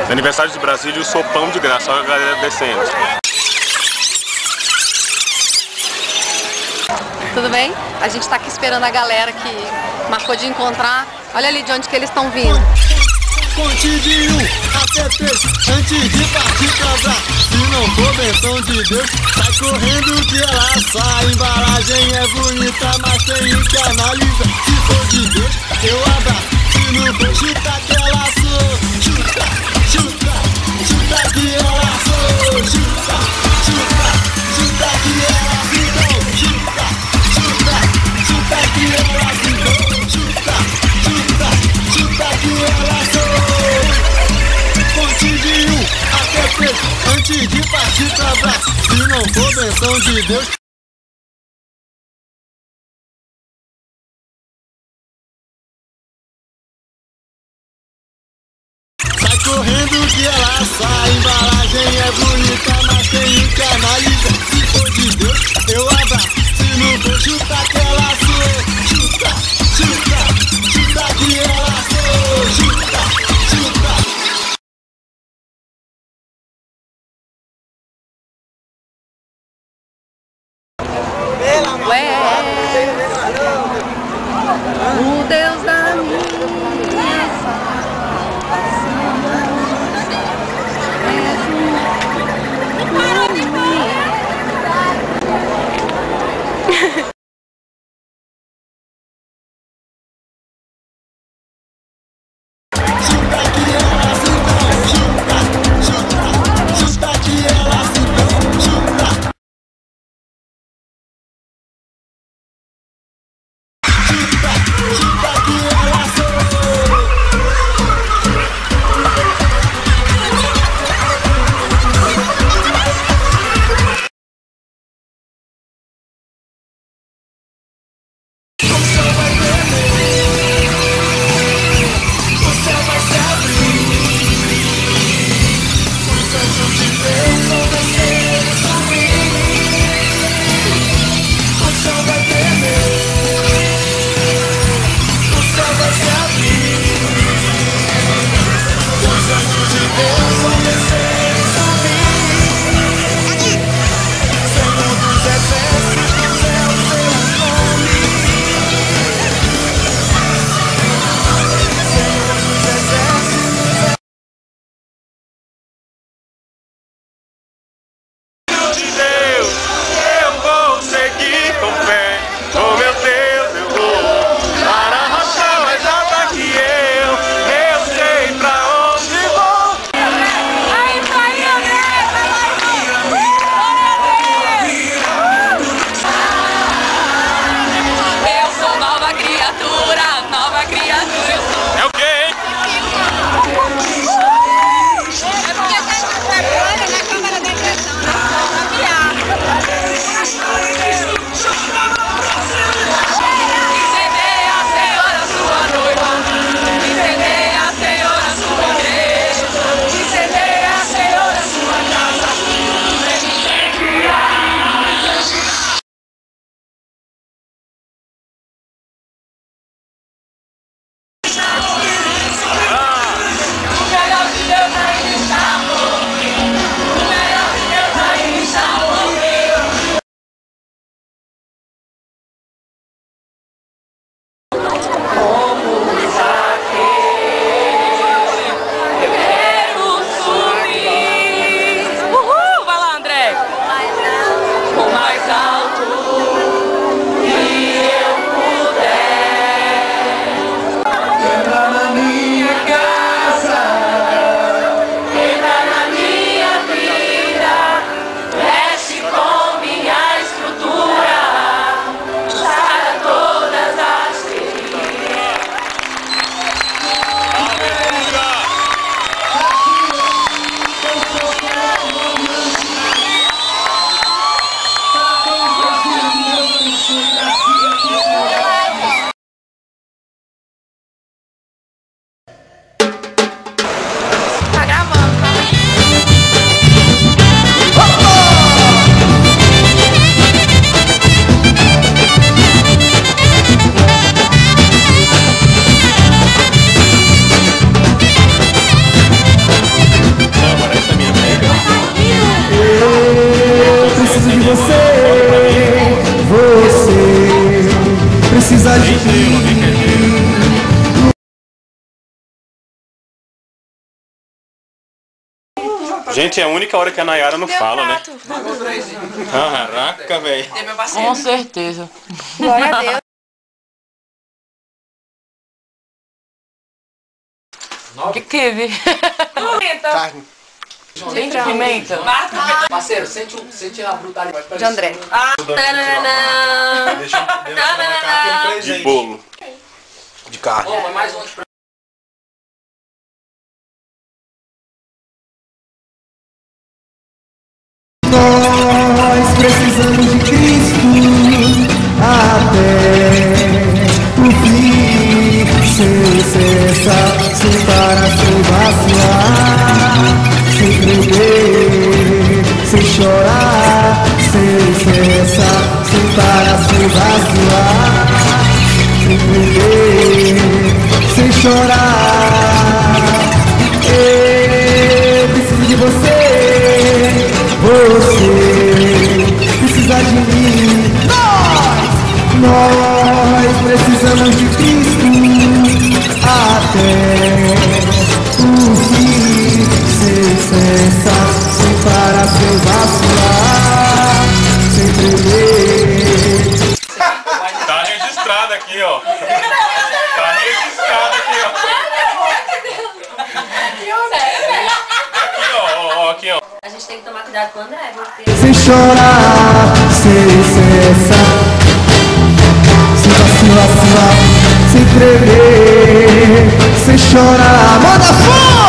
No aniversário de Brasília, o sopão de graça, olha a galera descendo. Tudo bem? A gente tá aqui esperando a galera que marcou de encontrar. Olha ali de onde que eles estão vindo. Conte de 1 até 3 antes de partir pra Brá. Se não for benção de Deus, sai correndo que ela sai. A embalagem é bonita, mas tenho que analisar. Se for de Deus, eu abraço. Se não for, chuta que ela sou. Chuta, chuta, chuta que ela sou. Chuta, chuta, chuta que ela ficou. Chuta, chuta, chuta que ela ficou. Chuta, chuta, chuta que ela sou. Conte de 1 até 3 antes de partir pra Brá. Se não for benção de Deus, sai correndo que ela sai. A embalagem é bonita, mas tenho que analisar. Se for de Deus, eu abraço. Se não for, chuta que ela sou. Chuta, chuta, chuta que ela sou. Chuta, chuta. Ué, o Deus da minha salvação Chuta que ela sou. de Gente, é a única hora que a Nayara não fala, né? Caraca, velho. Com certeza. Glória a Deus. O que teve? carne. Tem de pimenta? Parceiro, sente a brutalidade. De André. De bolo. De carne. Vai mais um. Nós precisamos de Cristo até o fim, sem cessar, sem parar, sem vacilar, sem tremer, sem chorar, sem cessar, sem parar, sem vacilar, sem tremer, sem chorar. Eu preciso de você. Você precisa de mim. Nós precisamos de Cristo até o fim, sem cessar, sem parar, sem vacilar, sem tremer. Tá registrado aqui, ó. Tá registrado aqui, ó. Aqui, ó, aqui, ó. A gente tem que tomar cuidado com o André, porque... Sem chorar, sem cessar, sem vacilar, sem tremer, sem chorar. Manda fogo!